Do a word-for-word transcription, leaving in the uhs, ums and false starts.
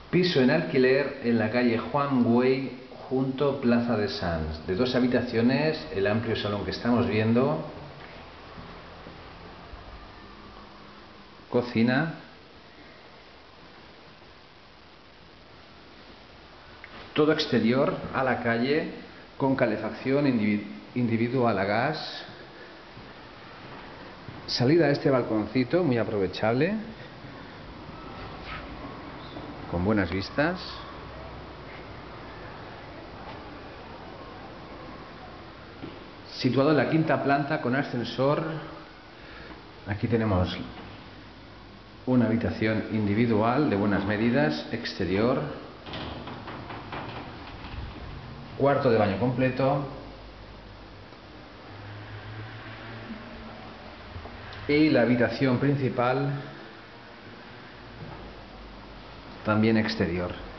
Piso en alquiler en la calle Juan Güell, junto Plaza de Sants, de dos habitaciones, el amplio salón que estamos viendo, cocina, todo exterior a la calle, con calefacción individual a gas, salida a este balconcito muy aprovechable, con buenas vistas. Situado en la quinta planta con ascensor. Aquí tenemos una habitación individual de buenas medidas, exterior, cuarto de baño completo y la habitación principal también exterior.